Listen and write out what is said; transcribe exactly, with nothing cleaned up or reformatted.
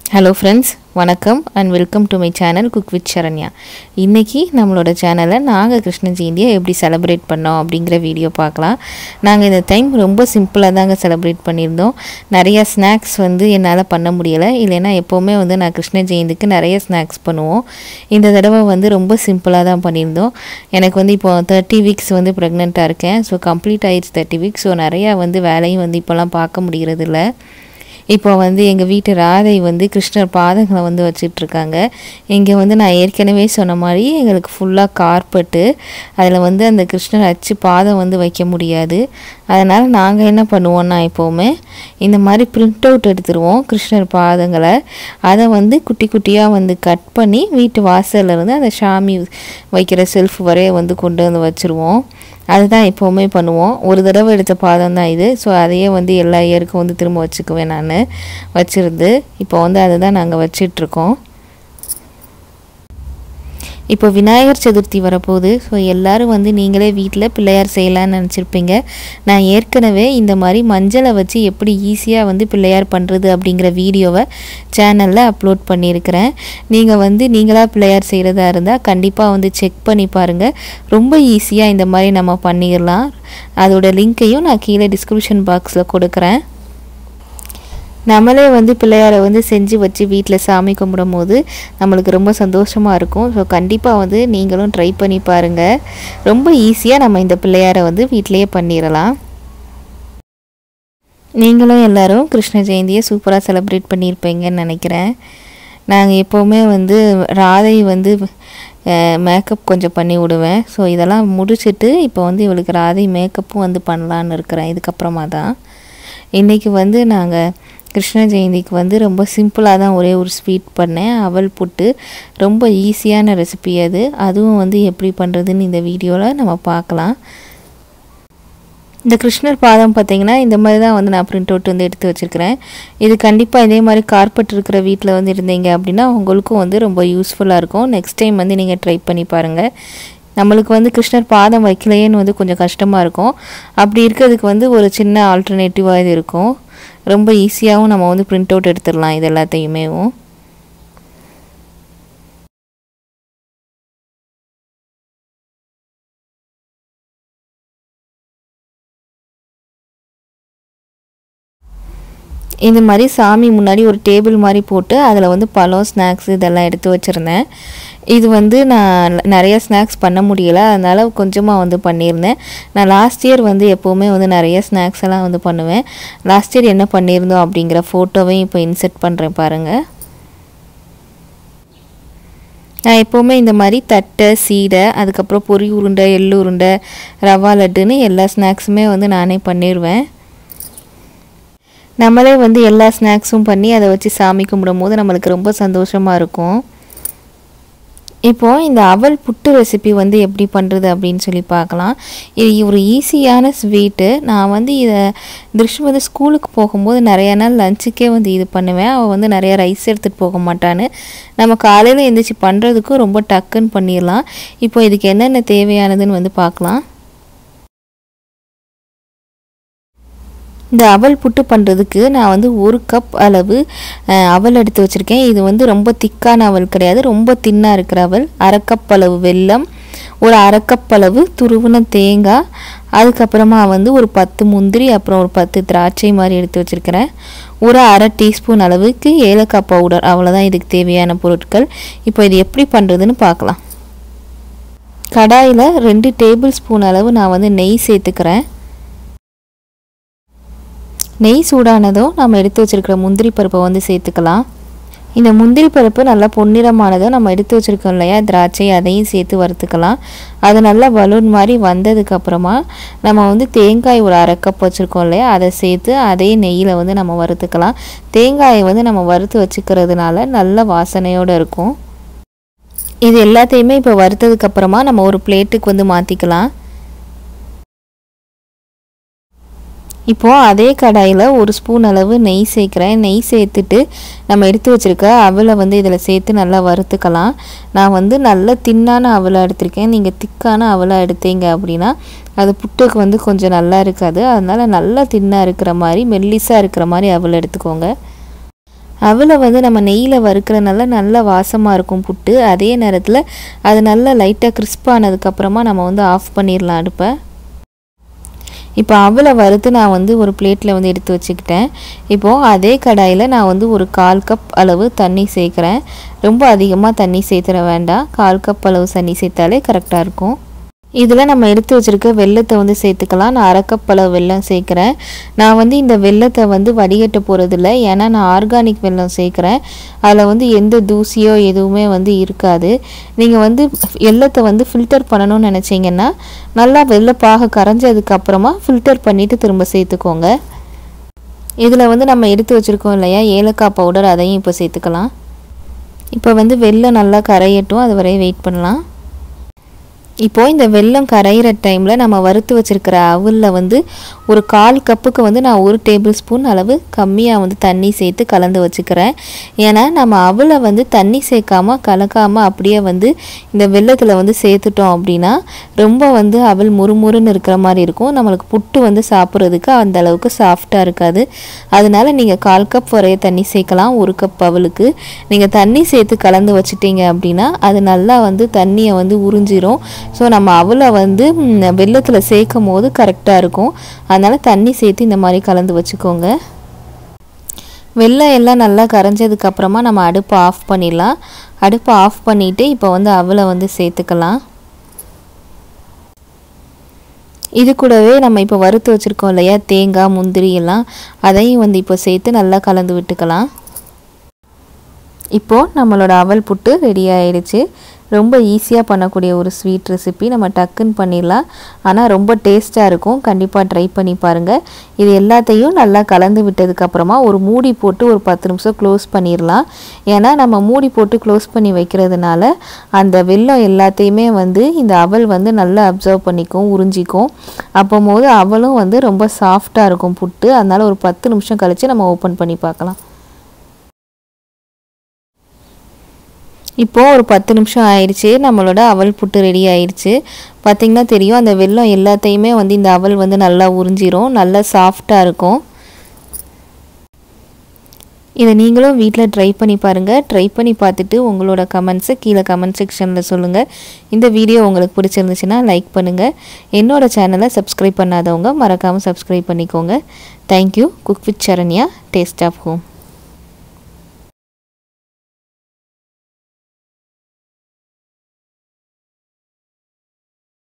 Hello friends, வணக்கம் and welcome to my channel Cook with Saranya. இன்னைக்கு நம்மளோட சேனல்ல நாங்க கிருஷ்ண ஜெயந்தியை எப்படி செலிப்ரேட் பண்ணோம் அப்படிங்கற வீடியோ பார்க்கலாம். நாங்க இந்த டைம் ரொம்ப சிம்பிளா தாங்க செலிப்ரேட் பண்ணிருந்தோம். நிறைய ஸ்நாக்ஸ் வந்து என்னால பண்ண முடியல. இல்லனா எப்பவுமே வந்து நான் கிருஷ்ண ஜெயந்திக்கு நிறைய ஸ்நாக்ஸ் பண்ணுவோம். இந்த தடவை வந்து ரொம்ப சிம்பிளா தான் பண்ணிருந்தோம். எனக்கு வந்து இப்போ thirty weeks வந்து பிரெக்னன்ட்டா இருக்கேன். சோ கம்ப்ளீட் ஆயிடுச்சு thirty weeks. சோ நிறைய வந்து வேலையும் வந்து இப்போலாம் பார்க்க முடியறது இல்ல. இப்போ வந்து எங்க வீட்டு ராதை வந்து கிருஷ்ணர் பாதங்களை வந்து வச்சிட்டு இருக்காங்க. இங்க வந்து நான் ஏற்கனவே சொன்ன மாதிரி எங்களுக்கு ஃபுல்லா கார்பெட். அதுல வந்து அந்த கிருஷ்ணர் அச்சு பாதம் வந்து வைக்க முடியாது. அதனால நாங்க என்ன பண்ணுவோம்னா எப்பவுமே இந்த மாதிரி பிரிண்ட் அவுட் எடுத்துருவோம் கிருஷ்ணர் பாதங்களை. அதை வந்து குட்டி குட்டியா வந்து கட் பண்ணி வீட்டு வாசல்ல இருந்து அந்த சாமி வைக்கிற செல்ஃப் வரைய வந்து கொண்டு வந்து வச்சிருவோம். அதுதான் எப்பவுமே பண்ணுவோம். ஒரு தடவை எடுத்த பாதம் தான் இது. சோ அதையே வந்து எல்லா இயருக்கும் வந்து திரும்ப வச்சுக்குவேன் நான் வச்சிருந்து. இப்போ வந்து அதை தான் நாங்க வச்சிட்டு இருக்கோம். இப்போ விநாயகர் சதுர்த்தி வரப்போகுது. ஸோ எல்லாரும் வந்து நீங்களே வீட்டில் பிள்ளையார் செய்யலாம்னு நினச்சிருப்பீங்க. நான் ஏற்கனவே இந்த மாதிரி மஞ்சளை வச்சு எப்படி ஈஸியாக வந்து பிள்ளையார் பண்ணுறது அப்படிங்கிற வீடியோவை சேனலில் அப்லோட் பண்ணியிருக்கிறேன். நீங்கள் வந்து நீங்களாக பிள்ளையார் செய்கிறதா இருந்தால் கண்டிப்பாக வந்து செக் பண்ணி பாருங்கள். ரொம்ப ஈஸியாக இந்த மாதிரி நம்ம பண்ணிடலாம். அதோட லிங்க்கையும் நான் கீழே டிஸ்கிரிப்ஷன் பாக்ஸில் கொடுக்குறேன். நம்மளே வந்து பிள்ளையாரை வந்து செஞ்சு வச்சு வீட்டில் சாமி கும்பிடும் போது நம்மளுக்கு ரொம்ப சந்தோஷமாக இருக்கும். ஸோ கண்டிப்பாக வந்து நீங்களும் ட்ரை பண்ணி பாருங்கள். ரொம்ப ஈஸியாக நம்ம இந்த பிள்ளையாரை வந்து வீட்டிலையே பண்ணிடலாம். நீங்களும் எல்லோரும் கிருஷ்ண ஜெயந்தியை சூப்பராக செலிப்ரேட் பண்ணியிருப்பீங்கன்னு நினைக்கிறேன். நாங்கள் எப்போவுமே வந்து ராதை வந்து மேக்கப் கொஞ்சம் பண்ணி விடுவேன். ஸோ இதெல்லாம் முடிச்சுட்டு இப்போ வந்து இவளுக்கு ராதை மேக்கப்பும் வந்து பண்ணலான்னு இருக்கிறேன். இதுக்கப்புறமா தான் இன்றைக்கி வந்து நாங்கள் கிருஷ்ண ஜெயந்திக்கு வந்து ரொம்ப சிம்பிளாக தான் ஒரே ஒரு ஸ்வீட் பண்ணேன். அவல் புட்டு. ரொம்ப ஈஸியான ரெசிபி அது. அதுவும் வந்து எப்படி பண்ணுறதுன்னு இந்த வீடியோவில் நம்ம பார்க்கலாம். இந்த கிருஷ்ணர் பாதம் பார்த்திங்கன்னா இந்த மாதிரி தான் வந்து நான் பிரிண்ட் அவுட் வந்து எடுத்து வச்சுருக்கிறேன். இது கண்டிப்பாக இதே மாதிரி கார்பெட் இருக்கிற வீட்டில் வந்து இருந்தீங்க அப்படின்னா உங்களுக்கும் வந்து ரொம்ப யூஸ்ஃபுல்லாக இருக்கும். நெக்ஸ்ட் டைம் வந்து நீங்கள் ட்ரை பண்ணி பாருங்கள். நம்மளுக்கு வந்து கிருஷ்ணர் பாதம் வைக்கலையேன்னு வந்து கொஞ்சம் கஷ்டமாக இருக்கும். அப்படி இருக்கிறதுக்கு வந்து ஒரு சின்ன ஆல்டர்னேட்டிவாக இது இருக்கும். ரொம்ப ஈஸியாகவும் நம்ம வந்து பிரிண்ட் அவுட் எடுத்துடலாம் இது எல்லாத்தையுமே. இந்த மாதிரி சாமி முன்னாடி ஒரு டேபிள் மாதிரி போட்டு அதில் வந்து பழம் ஸ்நாக்ஸ் இதெல்லாம் எடுத்து வச்சுருந்தேன். இது வந்து நான் நிறைய ஸ்நாக்ஸ் பண்ண முடியலை. அதனால் கொஞ்சமாக வந்து பண்ணியிருந்தேன். நான் லாஸ்ட் இயர் வந்து எப்போவுமே வந்து நிறைய ஸ்நாக்ஸ் எல்லாம் வந்து பண்ணுவேன். லாஸ்ட் இயர் என்ன பண்ணியிருந்தோம் அப்படிங்கிற ஃபோட்டோவையும் இப்போ இன்செர்ட் பண்ணுறேன் பாருங்கள். நான் எப்போவுமே இந்த மாதிரி தட்டை சீடை அதுக்கப்புறம் பொரி உருண்டை எள்ளு உருண்டை ரவா லட்டுன்னு எல்லா ஸ்நாக்ஸுமே வந்து நானே பண்ணிடுவேன். நம்மளே வந்து எல்லா ஸ்நாக்ஸும் பண்ணி அதை வச்சு சாமி கும்பிடும் போது நம்மளுக்கு ரொம்ப சந்தோஷமாக இருக்கும். இப்போது இந்த அவல் புட்டு ரெசிபி வந்து எப்படி பண்ணுறது அப்படின்னு சொல்லி பார்க்கலாம். இது ஒரு ஈஸியான ஸ்வீட்டு. நான் வந்து இதை திருஷ்டி வந்து ஸ்கூலுக்கு போகும்போது நிறையா நாள் லஞ்சுக்கே வந்து இது பண்ணுவேன். அவள் வந்து நிறையா ரைஸ் எடுத்துகிட்டு போக மாட்டான்னு. நம்ம காலையில் எழுந்திரிச்சி பண்ணுறதுக்கும் ரொம்ப டக்குன்னு பண்ணிடலாம். இப்போ இதுக்கு என்னென்ன தேவையானதுன்னு வந்து பார்க்கலாம். இந்த அவல் புட்டு பண்ணுறதுக்கு நான் வந்து ஒரு கப் அளவு அவல் எடுத்து வச்சுருக்கேன். இது வந்து ரொம்ப திக்கான அவல் கிடையாது, ரொம்ப தின்னாக இருக்கிற அவல். அரை கப் அளவு வெல்லம், ஒரு அரை கப் அளவு துருவின தேங்காய், அதுக்கப்புறமா வந்து ஒரு பத்து முந்திரி, அப்புறம் ஒரு பத்து திராட்சை மாதிரி எடுத்து வச்சுருக்கிறேன். ஒரு அரை டீஸ்பூன் அளவுக்கு ஏலக்காய் பவுடர். அவ்வளோதான் இதுக்கு தேவையான பொருட்கள். இப்போ இது எப்படி பண்ணுறதுன்னு பார்க்கலாம். கடாயில் ரெண்டு டேபிள் ஸ்பூன் அளவு நான் வந்து நெய் சேர்த்துக்கிறேன். நெய் சூடானதும் நம்ம எடுத்து வச்சுருக்கிற முந்திரி பருப்பை வந்து சேர்த்துக்கலாம். இந்த முந்திரி பருப்பு நல்லா பொன்னிறமானதும் நம்ம எடுத்து வச்சுருக்கோம் இல்லையா திராட்சை, அதையும் சேர்த்து வறுத்துக்கலாம். அது நல்லா பலூன் மாதிரி வந்ததுக்கப்புறமா நம்ம வந்து தேங்காய் ஒரு அரை கப் வச்சுருக்கோம் இல்லையா அதை சேர்த்து அதே நெய்யில் வந்து நம்ம வறுத்துக்கலாம். தேங்காயை வந்து நம்ம வறுத்து வச்சுக்கிறதுனால நல்ல வாசனையோடு இருக்கும். இது எல்லாத்தையுமே இப்போ வறுத்ததுக்கப்புறமா நம்ம ஒரு பிளேட்டுக்கு வந்து மாற்றிக்கலாம். இப்போது அதே கடாயில் ஒரு ஸ்பூன் அளவு நெய் சேர்க்குறேன். நெய் சேர்த்துட்டு நம்ம எடுத்து வச்சுருக்க அவலை வந்து இதில் சேர்த்து நல்லா வறுத்துக்கலாம். நான் வந்து நல்ல தின்னான அவலை எடுத்திருக்கேன். நீங்கள் திக்கான அவலை எடுத்தீங்க அப்படின்னா அது புட்டுக்கு வந்து கொஞ்சம் நல்லா இருக்காது. அதனால் நல்லா தின்னாக இருக்கிற மாதிரி மெல்லிஸாக இருக்கிற மாதிரி அவலை எடுத்துக்கோங்க. அவலை வந்து நம்ம நெய்யில் வறுக்கிறனால நல்ல வாசமாக இருக்கும் புட்டு. அதே நேரத்தில் அது நல்லா லைட்டாக கிறிஸ்பானதுக்கப்புறமா நம்ம வந்து ஆஃப் பண்ணிடலாம் அடுப்பை. இப்போ அவலை வறுத்து நான் வந்து ஒரு பிளேட்டில் வந்து எடுத்து வச்சுக்கிட்டேன். இப்போது அதே கடாயில் நான் வந்து ஒரு கால் கப் அளவு தண்ணி சேர்க்குறேன். ரொம்ப அதிகமாக தண்ணி சேர்த்துற வேண்டாம். கால் கப் அளவு தண்ணி சேர்த்தாலே கரெக்டாக இருக்கும். இதில் நம்ம எடுத்து வச்சுருக்க வெல்லத்தை வந்து சேர்த்துக்கலாம். நான் அரை கப் அளவு வெல்லம் சேர்க்குறேன். நான் வந்து இந்த வெல்லத்தை வந்து வடிகட்ட போகிறதில்ல, ஏன்னா நான் ஆர்கானிக் வெல்லம் சேர்க்குறேன். அதில் வந்து எந்த தூசியோ எதுவுமே வந்து இருக்காது. நீங்கள் வந்து வெல்லத்தை வந்து ஃபில்டர் பண்ணணும்னு நினச்சிங்கன்னா நல்லா வெல்லப்பாக கரைஞ்சதுக்கப்புறமா ஃபில்டர் பண்ணிவிட்டு திரும்ப சேர்த்துக்கோங்க. இதில் வந்து நம்ம எடுத்து வச்சுருக்கோம் இல்லையா ஏலக்காய் பவுடர், அதையும் இப்போ சேர்த்துக்கலாம். இப்போ வந்து வெல்லம் நல்லா கரையட்டும், அது வரையும் வெயிட் பண்ணலாம். இப்போது இந்த வெல்லம் கரையிற டைமில் நம்ம வறுத்து வச்சுருக்கிற அவலில் வந்து ஒரு கால் கப்புக்கு வந்து நான் ஒரு டேபிள் ஸ்பூன் அளவு கம்மியாக வந்து தண்ணி சேர்த்து கலந்து வச்சுக்கிறேன். ஏன்னா நம்ம அவலை வந்து தண்ணி சேர்க்காமல் கலக்காமல் அப்படியே வந்து இந்த வெல்லத்தில் வந்து சேர்த்துட்டோம் அப்படின்னா ரொம்ப வந்து அவல் முறுமுறுன்னு இருக்கிற மாதிரி இருக்கும். நம்மளுக்கு புட்டு வந்து சாப்பிட்றதுக்கு அந்த அளவுக்கு சாஃப்டாக இருக்காது. அதனால் நீங்கள் கால் கப் வரைய தண்ணி சேர்க்கலாம் ஒரு கப் அவலுக்கு. நீங்கள் தண்ணி சேர்த்து கலந்து வச்சுட்டீங்க அப்படின்னா அது நல்லா வந்து தண்ணியை வந்து உறிஞ்சிரும். ஸோ நம்ம அவலை வந்து வெல்லத்தில் சேர்க்கும் போது கரெக்டாக இருக்கும். அதனால் தண்ணி சேர்த்து இந்த மாதிரி கலந்து வச்சுக்கோங்க. வெல்லம் எல்லாம் நல்லா கரைஞ்சதுக்கப்புறமா நம்ம அடுப்பை ஆஃப் பண்ணிடலாம். அடுப்பை ஆஃப் பண்ணிவிட்டு இப்போ வந்து அவலை வந்து சேர்த்துக்கலாம். இது கூடவே நம்ம இப்போ வறுத்து வச்சுருக்கோம் இல்லையா தேங்காய் முந்திரி எல்லாம், அதையும் வந்து இப்போ சேர்த்து நல்லா கலந்து விட்டுக்கலாம். இப்போது நம்மளோட அவல் புட்டு ரெடி ஆகிடுச்சு. ரொம்ப ஈஸியாக பண்ணக்கூடிய ஒரு ஸ்வீட் ரெசிபி. நம்ம டக்குன்னு பண்ணிடலாம், ஆனால் ரொம்ப டேஸ்ட்டாக இருக்கும். கண்டிப்பாக ட்ரை பண்ணி பாருங்கள். இது எல்லாத்தையும் நல்லா கலந்து விட்டதுக்கப்புறமா ஒரு மூடி போட்டு ஒரு பத்து நிமிஷம் க்ளோஸ் பண்ணிடலாம். ஏன்னா நம்ம மூடி போட்டு க்ளோஸ் பண்ணி வைக்கிறதுனால அந்த வெல்லம் எல்லாத்தையுமே வந்து இந்த அவல் வந்து நல்லா அப்சர்வ் பண்ணிக்கும், உறிஞ்சிக்கும். அப்போ போது அவலும் வந்து ரொம்ப சாஃப்டாக இருக்கும் புட்டு. அதனால் ஒரு பத்து நிமிஷம் கழித்து நம்ம ஓப்பன் பண்ணி பார்க்கலாம். இப்போது ஒரு பத்து நிமிஷம் ஆயிடுச்சு. நம்மளோட அவல் புட்டு ரெடி ஆயிடுச்சு. பார்த்திங்கன்னா தெரியும், அந்த வெல்லம் எல்லாத்தையுமே வந்து இந்த அவல் வந்து நல்லா உறிஞ்சிரும், நல்லா சாஃப்டாக இருக்கும். இதை நீங்களும் வீட்டில் ட்ரை பண்ணி பாருங்கள். ட்ரை பண்ணி பார்த்துட்டு உங்களோட கமெண்ட்ஸை கீழே கமெண்ட் செக்ஷனில் சொல்லுங்கள். இந்த வீடியோ உங்களுக்கு பிடிச்சிருந்துச்சுன்னா லைக் பண்ணுங்கள். என்னோடய சேனலை சப்ஸ்கிரைப் பண்ணாதவங்க மறக்காமல் சப்ஸ்கிரைப் பண்ணிக்கோங்க. Thank you. Cook with Saranya, taste of home.